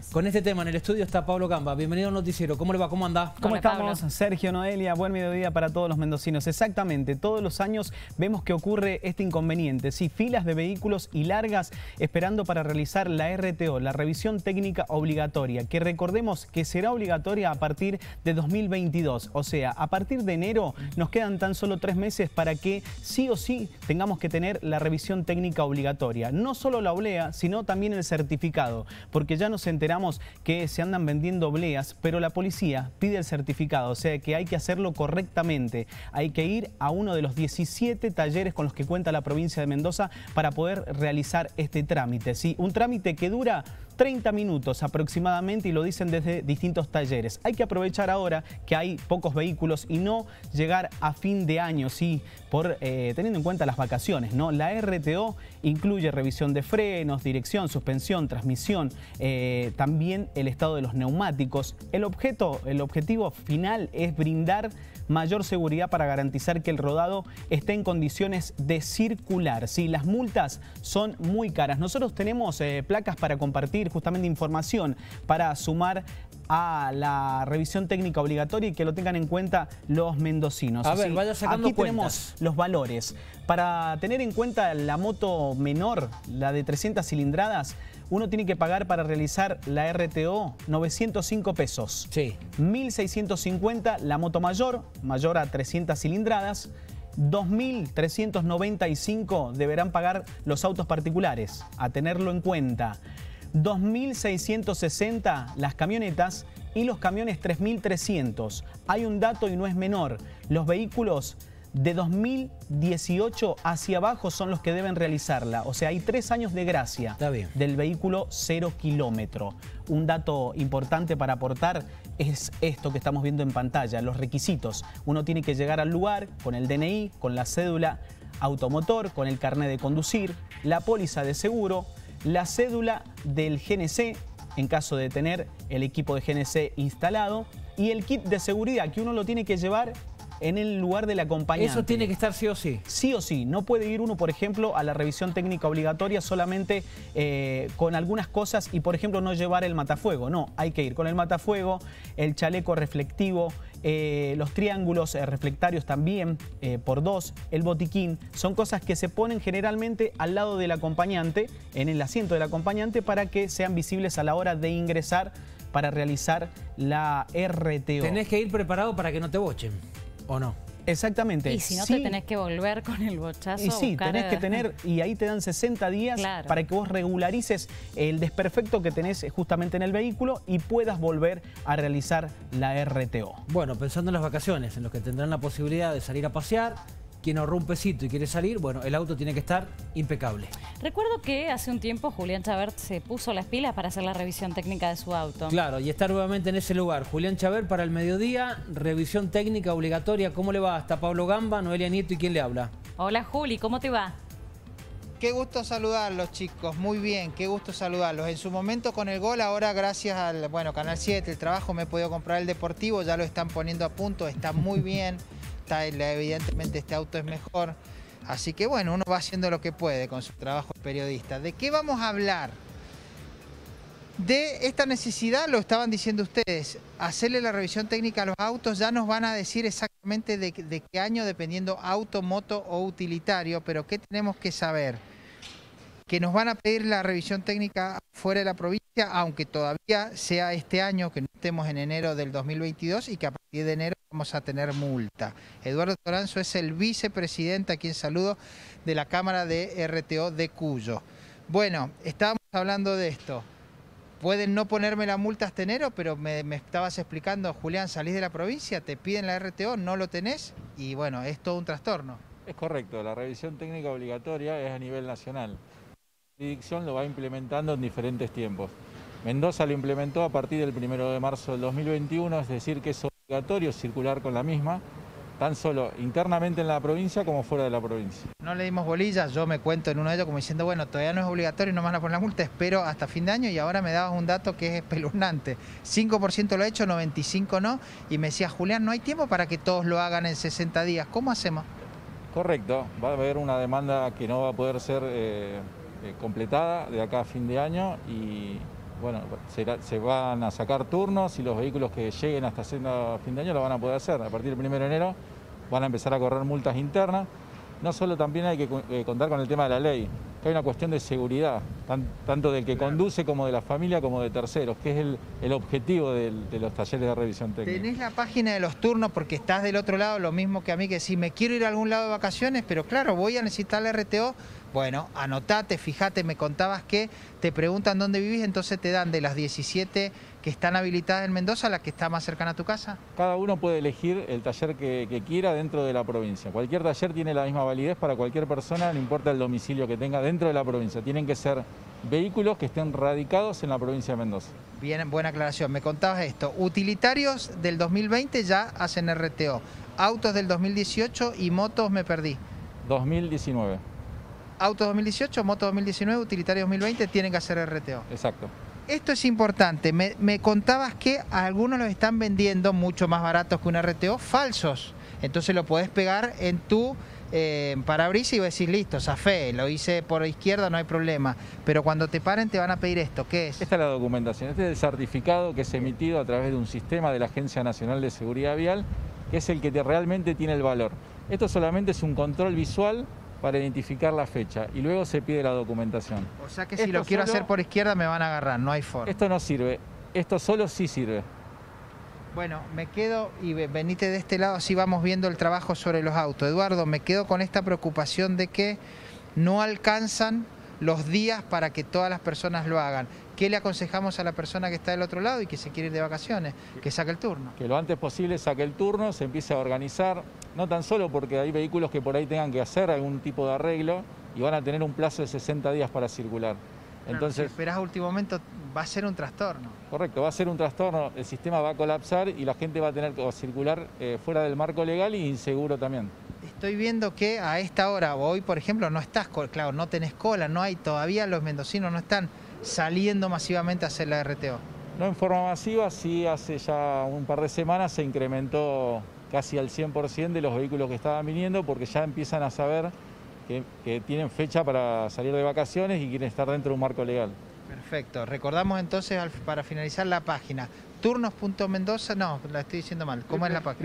condiciones. Con este tema en el estudio está Pablo Gamba. Bienvenido al noticiero. ¿Cómo le va? ¿Cómo anda? ¿Cómo Hola, estamos? Pablo. Sergio, Noelia, buen mediodía para todos los mendocinos. Exactamente, todos los años vemos que ocurre este inconveniente. Sí, filas de vehículos y largas esperando para realizar la RTO, la revisión técnica obligatoria, que recordemos que será obligatoria a partir de 2022. O sea, a partir de enero nos quedan tan solo 3 meses para que sí o sí tengamos que tener la revisión técnica obligatoria. No solo la oblea, sino también el certificado, porque ya nos enteramos que se andan vendiendo obleas, pero la policía pide el certificado, o sea que hay que hacerlo correctamente. Hay que ir a uno de los 17 talleres con los que cuenta la provincia de Mendoza para poder realizar este trámite. ¿Sí? Un trámite que dura 30 minutos aproximadamente y lo dicen desde distintos talleres. Hay que aprovechar ahora que hay pocos vehículos y no llegar a fin de año, sí, teniendo en cuenta las vacaciones, ¿no? La RTO incluye revisión de frenos, dirección, suspensión, transmisión, también el estado de los neumáticos. El objetivo final es brindar mayor seguridad para garantizar que el rodado esté en condiciones de circular. Sí, las multas son muy caras. Nosotros tenemos placas para compartir justamente información para sumar a la revisión técnica obligatoria y que lo tengan en cuenta los mendocinos. A ver, vaya sacando aquí cuentas. Tenemos los valores. Para tener en cuenta la moto menor, la de 300 cilindradas, uno tiene que pagar para realizar la RTO 905 pesos. Sí. 1.650 la moto mayor a 300 cilindradas. 2.395 deberán pagar los autos particulares, a tenerlo en cuenta. 2.660 las camionetas y los camiones 3.300. Hay un dato y no es menor. Los vehículos de 2018 hacia abajo son los que deben realizarla. O sea, hay 3 años de gracia del vehículo 0 kilómetro. Un dato importante para aportar es esto que estamos viendo en pantalla, los requisitos. Uno tiene que llegar al lugar con el DNI, con la cédula automotor, con el carnet de conducir, la póliza de seguro, la cédula del GNC, en caso de tener el equipo de GNC instalado, y el kit de seguridad, que uno lo tiene que llevar en el lugar del acompañante. Eso tiene que estar sí o sí. Sí o sí. No puede ir uno, por ejemplo, a la revisión técnica obligatoria solamente con algunas cosas y, por ejemplo, no llevar el matafuego. No, hay que ir con el matafuego, el chaleco reflectivo, los triángulos reflectarios también por 2, el botiquín. Son cosas que se ponen generalmente al lado del acompañante, en el asiento del acompañante, para que sean visibles a la hora de ingresar para realizar la RTO. Tenés que ir preparado para que no te bochen, ¿o no? Exactamente. Y si no, sí, te tenés que volver con el bochazo. y sí, buscar... tenés que tener, y ahí te dan 60 días para que vos regularices el desperfecto que tenés justamente en el vehículo y puedas volver a realizar la RTO. Bueno, pensando en las vacaciones, en los que tendrán la posibilidad de salir a pasear, quien ahorró un pesito y quiere salir, bueno, el auto tiene que estar impecable. Recuerdo que hace un tiempo Julián Chabert se puso las pilas para hacer la revisión técnica de su auto. Claro, y está nuevamente en ese lugar. Julián Chabert para el mediodía, revisión técnica obligatoria. ¿Cómo le va? Está Pablo Gamba, Noelia Nieto y ¿quién le habla? Hola Juli, ¿cómo te va? Qué gusto saludarlos, chicos. Muy bien, qué gusto saludarlos. En su momento con el gol, ahora gracias al Canal 7, el trabajo, me he podido comprar el deportivo, ya lo están poniendo a punto, está muy bien. Evidentemente este auto es mejor. Así que bueno, uno va haciendo lo que puede con su trabajo de periodista. ¿De qué vamos a hablar? De esta necesidad, lo estaban diciendo ustedes, hacerle la revisión técnica a los autos. Ya nos van a decir exactamente de qué año, dependiendo auto, moto o utilitario, pero ¿qué tenemos que saber? Que nos van a pedir la revisión técnica fuera de la provincia, aunque todavía sea este año, que no estemos en enero del 2022 y que a partir de enero vamos a tener multa. Eduardo Toranzo es el vicepresidente, a quien saludo, de la Cámara de RTO de Cuyo. Bueno, estábamos hablando de esto. Pueden no ponerme la multa hasta enero, pero me estabas explicando, Julián, salís de la provincia, te piden la RTO, no lo tenés y bueno, es todo un trastorno. Es correcto, la revisión técnica obligatoria es a nivel nacional. La jurisdicción lo va implementando en diferentes tiempos. Mendoza lo implementó a partir del 1 de marzo del 2021, es decir que es obligatorio circular con la misma, tan solo internamente en la provincia como fuera de la provincia. No le dimos bolillas, yo me cuento en uno de ellos como diciendo, bueno, todavía no es obligatorio, no me van a poner la multa, espero hasta fin de año y ahora me dabas un dato que es espeluznante. 5% lo he hecho, 95% no, y me decía, Julián, no hay tiempo para que todos lo hagan en 60 días, ¿cómo hacemos? Correcto, va a haber una demanda que no va a poder ser completada de acá a fin de año y bueno, se van a sacar turnos y los vehículos que lleguen hasta fin de año lo van a poder hacer. A partir del 1 de enero van a empezar a correr multas internas. No solo también hay que contar con el tema de la ley, que hay una cuestión de seguridad, tanto del que conduce como de la familia como de terceros, que es el objetivo de los talleres de revisión técnica. Tenés la página de los turnos porque estás del otro lado, lo mismo que a mí, que si me quiero ir a algún lado de vacaciones, pero claro, voy a necesitar la RTO. Bueno, anotate, fíjate, me contabas que te preguntan dónde vivís, entonces te dan de las 17 que están habilitadas en Mendoza, la que está más cercana a tu casa. Cada uno puede elegir el taller que quiera dentro de la provincia. Cualquier taller tiene la misma validez para cualquier persona, no importa el domicilio que tenga dentro de la provincia. Tienen que ser vehículos que estén radicados en la provincia de Mendoza. Bien, buena aclaración. Me contabas esto. Utilitarios del 2020 ya hacen RTO. Autos del 2018 y motos me perdí. 2019. Autos 2018, motos 2019, utilitarios 2020 tienen que hacer RTO. Exacto. Esto es importante. Me contabas que algunos los están vendiendo mucho más baratos que un RTO, falsos. Entonces lo podés pegar en tu parabrisas y vas a decir, listo, zafé, lo hice por izquierda, no hay problema. Pero cuando te paren te van a pedir esto. ¿Qué es? Esta es la documentación. Este es el certificado que es emitido a través de un sistema de la Agencia Nacional de Seguridad Vial, que es el que realmente tiene el valor. Esto solamente es un control visual para identificar la fecha y luego se pide la documentación. O sea que si lo quiero hacer por izquierda me van a agarrar, no hay forma. Esto no sirve, esto solo sí sirve. Bueno, me quedo, y venite de este lado, así vamos viendo el trabajo sobre los autos. Eduardo, me quedo con esta preocupación de que no alcanzan los días para que todas las personas lo hagan. ¿Qué le aconsejamos a la persona que está del otro lado y que se quiere ir de vacaciones? Que saque el turno. Que lo antes posible saque el turno, se empiece a organizar, no tan solo porque hay vehículos que por ahí tengan que hacer algún tipo de arreglo y van a tener un plazo de 60 días para circular. Claro, entonces, si esperás a último momento va a ser un trastorno. Correcto, va a ser un trastorno, el sistema va a colapsar y la gente va a tener que circular fuera del marco legal y inseguro también. Estoy viendo que a esta hora, hoy por ejemplo, no estás, claro, no tenés cola, no hay todavía, los mendocinos no están saliendo masivamente a hacer la RTO. No en forma masiva, sí hace ya un par de semanas se incrementó casi al 100% de los vehículos que estaban viniendo porque ya empiezan a saber que tienen fecha para salir de vacaciones y quieren estar dentro de un marco legal. Perfecto. Recordamos entonces, para finalizar, la página. Turnos.mendoza, no, la estoy diciendo mal. ¿Cómo es la página?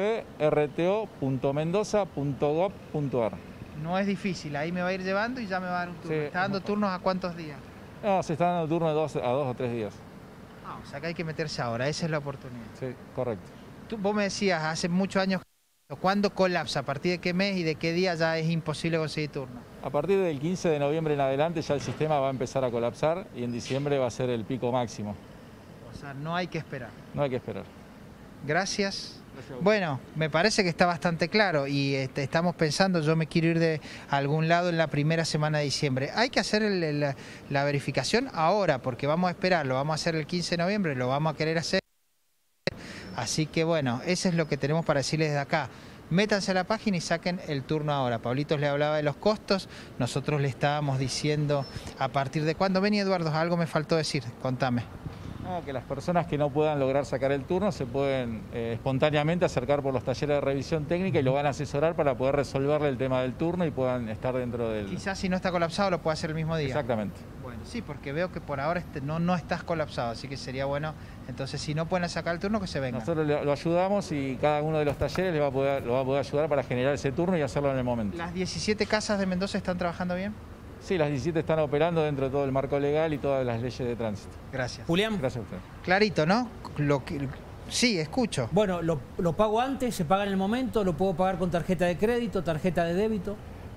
www.rto.mendoza.gov.ar. No es difícil, ahí me va a ir llevando y ya me va a dar un turno. Sí, ¿Está dando turnos a cuántos días? No, se está dando turno de 2 o 3 días. Ah, o sea que hay que meterse ahora, esa es la oportunidad. Sí, correcto. Vos me decías, hace muchos años, ¿cuándo colapsa? ¿A partir de qué mes y de qué día ya es imposible conseguir turno? A partir del 15 de noviembre en adelante ya el sistema va a empezar a colapsar y en diciembre va a ser el pico máximo. O sea, no hay que esperar. No hay que esperar. Gracias. Bueno, me parece que está bastante claro y estamos pensando, yo me quiero ir de algún lado en la primera semana de diciembre. Hay que hacer la verificación ahora porque vamos a esperar, lo vamos a hacer el 15 de noviembre, lo vamos a querer hacer. Así que bueno, eso es lo que tenemos para decirles desde acá. Métanse a la página y saquen el turno ahora. Paulitos le hablaba de los costos, nosotros le estábamos diciendo a partir de cuándo. Vení, Eduardo, algo me faltó decir, contame. No, que las personas que no puedan lograr sacar el turno se pueden espontáneamente acercar por los talleres de revisión técnica y lo van a asesorar para poder resolverle el tema del turno y puedan estar dentro del... Quizás si no está colapsado lo puede hacer el mismo día. Exactamente. Bueno, sí, porque veo que por ahora no estás colapsado, así que sería bueno, entonces si no pueden sacar el turno que se vengan. Nosotros lo ayudamos y cada uno de los talleres lo va a poder ayudar para generar ese turno y hacerlo en el momento. ¿Las 17 casas de Mendoza están trabajando bien? Sí, las 17 están operando dentro de todo el marco legal y todas las leyes de tránsito. Gracias. Julián. Gracias a usted. Clarito, ¿no? Sí, escucho. Bueno, lo pago antes, se paga en el momento, lo puedo pagar con tarjeta de crédito, tarjeta de débito.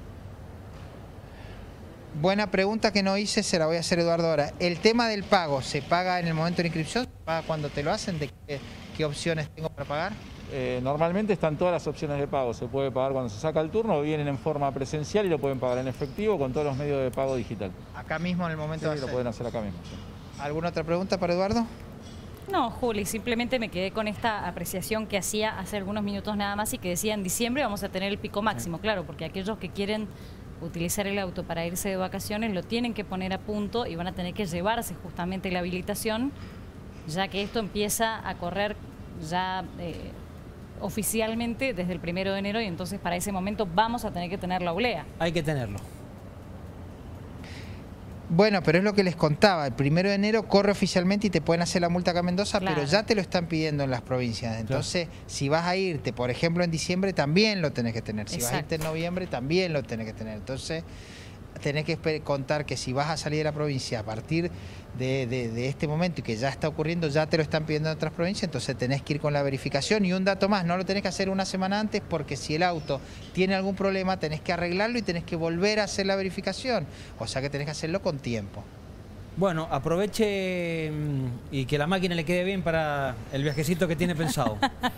Buena pregunta que no hice, se la voy a hacer Eduardo ahora. El tema del pago, ¿se paga en el momento de la inscripción? ¿Se paga cuando te lo hacen? ¿De qué opciones tengo para pagar? Normalmente están todas las opciones de pago. Se puede pagar cuando se saca el turno o vienen en forma presencial y lo pueden pagar en efectivo con todos los medios de pago digital. Acá mismo en el momento de Sí, hacer. lo pueden hacer acá mismo. Sí. ¿Alguna otra pregunta para Eduardo? No, Juli, simplemente me quedé con esta apreciación que hacía hace algunos minutos nada más y que decía en diciembre vamos a tener el pico máximo, claro, porque aquellos que quieren utilizar el auto para irse de vacaciones lo tienen que poner a punto y van a tener que llevarse justamente la habilitación, ya que esto empieza a correr ya oficialmente desde el 1 de enero y entonces para ese momento vamos a tener que tener la olea. Hay que tenerlo. Bueno, pero es lo que les contaba, el 1 de enero corre oficialmente y te pueden hacer la multa acá en Mendoza, Claro. pero ya te lo están pidiendo en las provincias. Entonces, si vas a irte, por ejemplo, en diciembre, también lo tenés que tener. Si vas a irte en noviembre, también lo tenés que tener. Entonces, tenés que contar que si vas a salir de la provincia a partir de este momento y que ya está ocurriendo, ya te lo están pidiendo en otras provincias, entonces tenés que ir con la verificación. Y un dato más, no lo tenés que hacer una semana antes, porque si el auto tiene algún problema, tenés que arreglarlo y tenés que volver a hacer la verificación. O sea que tenés que hacerlo con tiempo. Bueno, aproveche y que la máquina le quede bien para el viajecito que tiene pensado.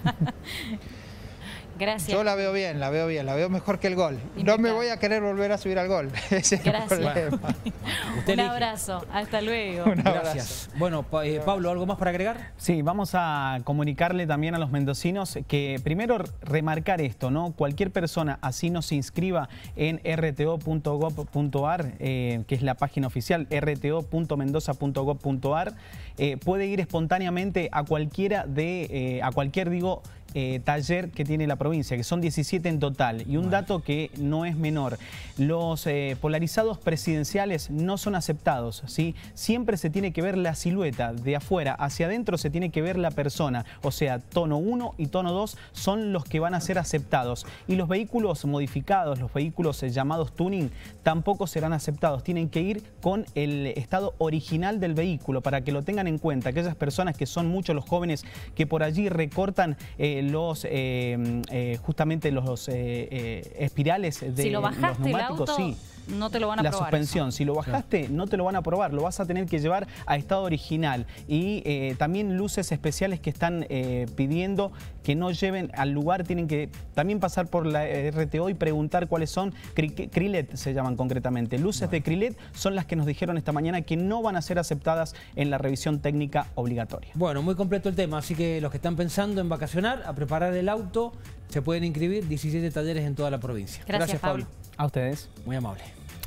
Gracias. Yo la veo bien, la veo mejor que el Gol. No me voy a querer volver a subir al Gol. Ese es el Gracias. problema. Usted Un elige. abrazo. Hasta luego. Un abrazo. Gracias. Bueno, Pablo, ¿algo más para agregar? Sí, vamos a comunicarle también a los mendocinos que primero remarcar esto, ¿no? Cualquier persona así no se inscriba en rto.gov.ar, que es la página oficial, rto.mendoza.gov.ar, puede ir espontáneamente a cualquier taller que tiene la provincia, que son 17 en total. Y un dato que no es menor, los polarizados presidenciales no son aceptados, ¿sí? Siempre se tiene que ver la silueta, de afuera hacia adentro se tiene que ver la persona, o sea, tono 1 y tono 2 son los que van a ser aceptados. Y los vehículos modificados, los vehículos llamados tuning, tampoco serán aceptados. Tienen que ir con el estado original del vehículo, para que lo tengan en cuenta. Aquellas personas que son muchos los jóvenes que por allí recortan justamente los espirales de Si lo los bajaste el neumáticos, auto, sí. no te lo van a La probar. suspensión, si lo bajaste, no te lo van a probar, lo vas a tener que llevar a estado original. Y también luces especiales que están pidiendo que no lleven al lugar, tienen que también pasar por la RTO y preguntar cuáles son. Crilet se llaman concretamente. Luces de Crilet son las que nos dijeron esta mañana que no van a ser aceptadas en la revisión técnica obligatoria. Bueno, muy completo el tema, así que los que están pensando en vacacionar, a preparar el auto, se pueden inscribir 17 talleres en toda la provincia. Gracias, Pablo. A ustedes. Muy amable.